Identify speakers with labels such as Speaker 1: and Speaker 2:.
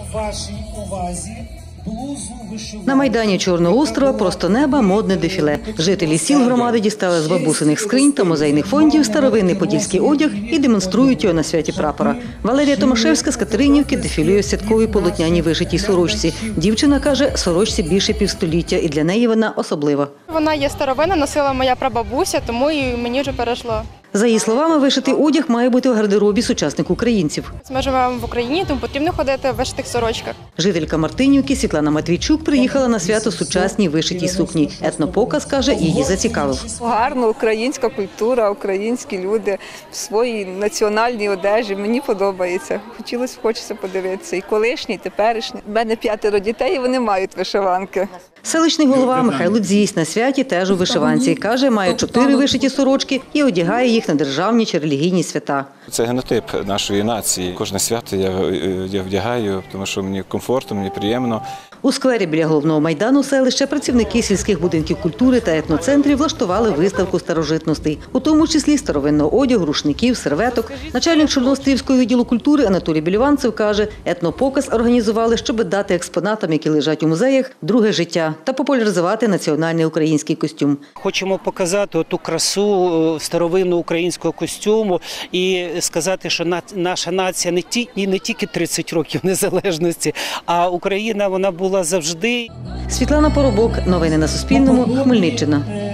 Speaker 1: вашій увазі блузу вишиванку.
Speaker 2: На майдані Чорного острова просто неба модне дефіле. Жителі сіл громади дістали з бабусиних скринь та музейних фондів старовинний подільський одяг і демонструють його на святі прапора. Валерія Томашевська з Катеринівки дефілює в святковій полотняній вишитій сорочці. Дівчина каже, сорочці більше півстоліття, і для неї вона особлива.
Speaker 3: Вона є старовинна, носила моя прабабуся, тому і мені вже перейшло.
Speaker 2: За її словами, вишитий одяг має бути в гардеробі сучасних українців.
Speaker 3: Ми живемо в Україні, тому потрібно ходити в вишитих сорочках.
Speaker 2: Жителька Мартинівки Світлана Матвійчук приїхала на свято в сучасній вишитій сукні. Етнопоказ, каже, її зацікавив.
Speaker 4: Гарно, українська культура, українські люди в своїй національній одежі. Мені подобається. Хочеться подивитися. І колишні, і теперішні. У мене 5 дітей, і вони мають вишиванки.
Speaker 2: Селищний голова Михайло Дзісь на святі теж у вишиванці. Каже, має 4 вишиті сорочки і одягає їх на державні чи релігійні свята.
Speaker 5: Це генотип нашої нації. Кожне свято я вдягаю, тому що мені комфортно, мені приємно.
Speaker 2: У сквері біля головного майдану селища працівники сільських будинків культури та етноцентрів влаштували виставку старожитностей, у тому числі старовинного одягу, рушників, серветок. Начальник Чорноострівського відділу культури Анатолій Біліванцев каже, етнопоказ організували, щоб дати експонатам, які лежать у музеях, друге життя та популяризувати національний український костюм.
Speaker 6: Хочемо показати ту красу старовинного українського костюму і сказати, що наша нація не тільки 30 років незалежності, а Україна, вона була завжди.
Speaker 2: Світлана Поробок. Новини на Суспільному. Хмельниччина.